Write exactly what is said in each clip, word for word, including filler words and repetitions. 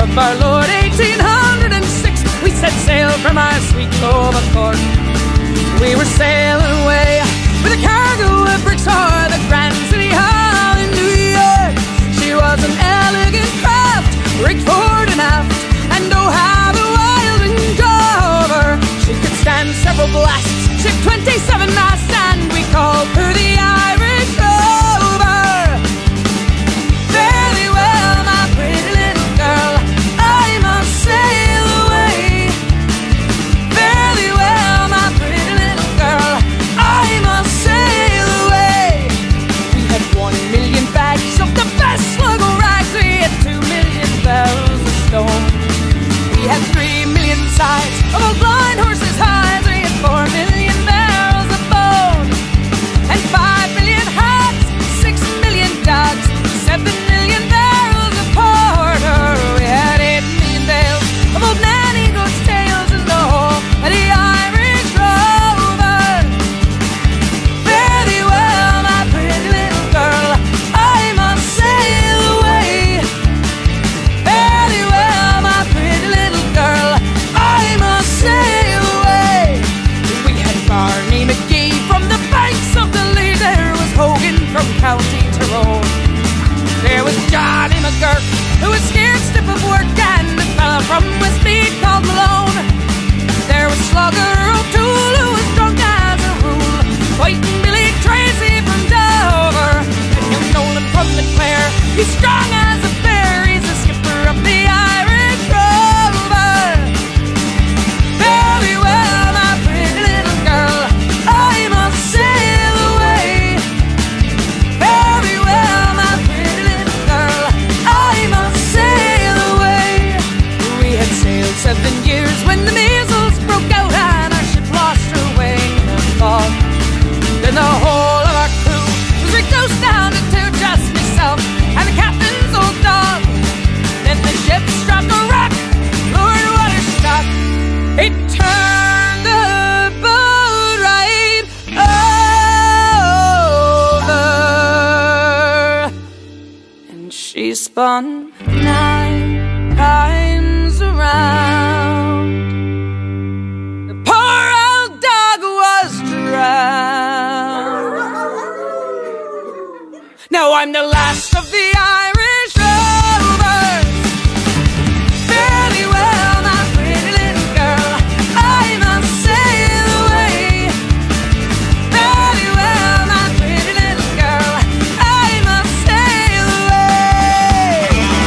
of our Lord eighteen hundred and six, we set sail from our sweet cove of Cork. We were sailing away with a cargo of bricks for the Grand City Hall in New York. She was an elegant craft, rigged forward and aft, and oh how the wild wind drove her. She could stand several blasts, she had twenty-seven masts, and we called her the Irish Rover. Fairly well, my pretty little girl, I must sail away. Fairly well, my pretty little girl, I must sail away. We had one million bags of the best Sligo rags, we had two million barrels of stone. We had three million sides of old blind horses' hides, we had four million barrels of bone, and five million hats, six million dogs, seven million barrels of porter. We had eight million bales of old nanny goat's tails in the whole of the Irish Rover. Fairly well, my pretty little girl, I must sail away. Fairly well, my pretty little girl, I must sail away. We had Barney McGee from the banks of the Lee, there was Hogan from County Tyrone, there was Johnny McGurk, who was scared stiff of work, and the fella from Westmeath called Malone. There was Slugger O'Toole, who was drunk as a rule, fighting Billy Tracy from Dover, and young Nolan from the Clare, he's strong as a bear, he's the skipper of the Irish Rover. Fairly well, my pretty little girl, I must sail away. Very well, my pretty little girl, I must sail away. We had sailed seven years when the measles broke out and our ship lost her way in a fog. Then the whole of our crew was reduced down to two, just myself and the captain's old dog. Then the ship struck a rock, Lord, what a shock! It turned the boat right over, and she spun nine times around. The poor old dog was drowned. Now I'm the last of the Irish Rovers. Fairly well, my pretty little girl, I must sail away. Fairly well, my pretty little girl, I must sail away.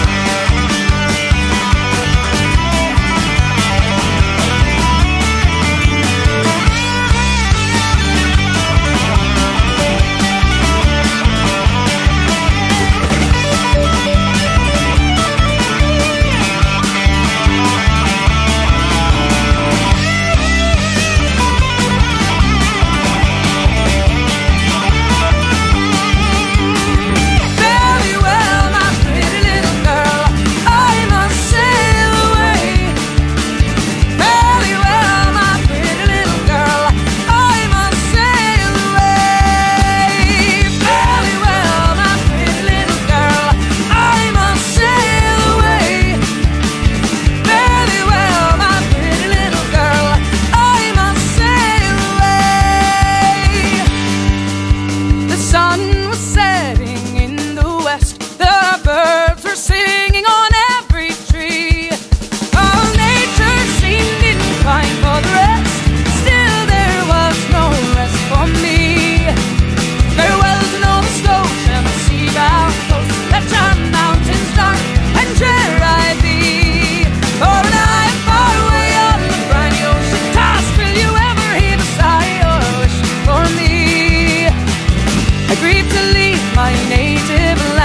Fairly well, my pretty little girl, I must sail away. Fairly well, my pretty little girl, I must sail away. Fairly well, my pretty little girl, I must sail away. Fairly well, my pretty little girl, I must sail away. The sun was setting in the west, the birds were singing on every tree. All nature seemed inclined for the rest, still there was no rest for me. Farewell to Nova Scotia and the sea-bound coast, left our mountains dark and drear I be. For an eye far away on the briny ocean tossed, will you ever hear the sigh or wish for me? I grieve to leave my native land.